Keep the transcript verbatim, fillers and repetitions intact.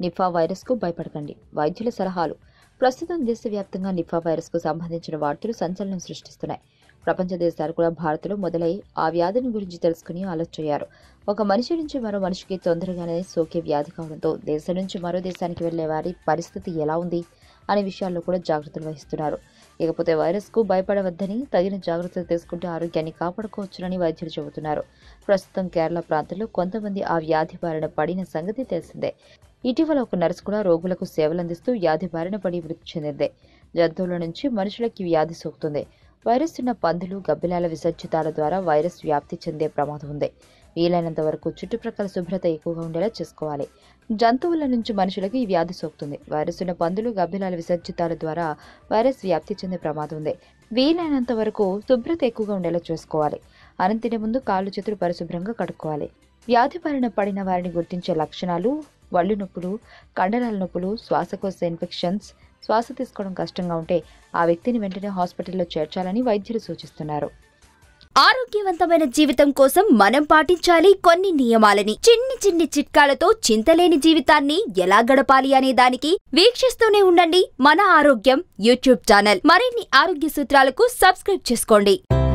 Nipah వైరస్కు భయపడకండి. వైద్యుల సలహాలు. ప్రస్తుతం దేశవ్యాప్తంగా నిఫా వైరస్కు సంబంధించిన వార్తలు సంచలనం సృష్టిస్తున్నాయి. ప్రపంచ దేశాలు కూడా భారత్లో మొదలై ఆ వ్యాధిని గురించి తెలుసుకుని ఆలోచయ్యారు. ఒక మనిషి నుంచి మరో మనిషికి తొందరగానే సోకే వ్యాధి కావడంతో దేశం నుంచి మరో దేశానికి వెళ్లే వారి పరిస్థితి ఎలా ఉంది అనే విషయాల్లో కూడా జాగ్రత్తలు వహిస్తున్నారు. ఇకపోతే వైరస్కు భయపడవద్దని, తగిన జాగ్రత్తలు తీసుకుంటే ఆరోగ్యాన్ని కాపాడుకోవచ్చునని వైద్యులు చెబుతున్నారు. ప్రస్తుతం కేరళ ప్రాంతంలో కొంతమంది ఆ వ్యాధి బారిన పడిన సంగతి తెలిసిందే. ఇటీవల ఒక నర్సు కూడా రోగులకు సేవలందిస్తూ వ్యాధి బారిన పడి మృతి చెందింది. జంతువుల నుంచి మనుషులకి వ్యాధి సోకుతుంది. వైరస్ ఉన్న పందులు, గబ్బిలాల విసర్జితాల ద్వారా వైరస్ వ్యాప్తి చెందే ప్రమాదం ఉంది. వీలైనంత వరకు చుట్టుప్రక్కల శుభ్రత ఎక్కువగా ఉండేలా చేసుకోవాలి. జంతువుల నుంచి మనుషులకు ఈ వ్యాధి సోకుతుంది. వైరస్ ఉన్న పందులు, గబ్బిలాల విసర్జితాల ద్వారా వైరస్ వ్యాప్తి చెందే ప్రమాదం ఉంది. వీలైనంత వరకు శుభ్రత ఎక్కువగా ఉండేలా చూసుకోవాలి. అన్నం తినే ముందు కాళ్ళు చేతులు పరిశుభ్రంగా కడుక్కోవాలి. వ్యాధి బారిన పడిన వారిని గుర్తించే లక్షణాలు: వళ్ళు నొప్పులు, కండరాల నొప్పులు, శ్వాసకోశ ఇన్ఫెక్షన్స్, శ్వాస తీసుకోవడం కష్టంగా ఉంటే ఆ వ్యక్తిని వెంటనే హాస్పిటల్లో చేర్చాలని వైద్యులు సూచిస్తున్నారు. ఆరోగ్యవంతమైన జీవితం కోసం మనం పాటించాలి కొన్ని నియమాలని. చిన్ని చిన్ని చిట్కాలతో చింతలేని జీవితాన్ని ఎలా గడపాలి అనే దానికి వీక్షిస్తూనే ఉండండి మన ఆరోగ్యం యూట్యూబ్ ఛానల్. మరిన్ని ఆరోగ్య సూత్రాలకు సబ్స్క్రైబ్ చేసుకోండి.